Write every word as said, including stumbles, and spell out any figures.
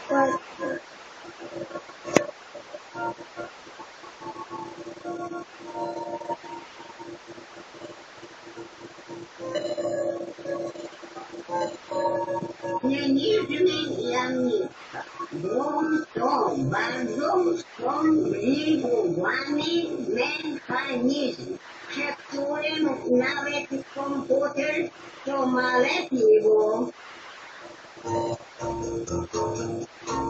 Nie niewinny Janica, to bardzo skomplikowany mechanizm, przy którym nawet komputer to ma lepiej, bo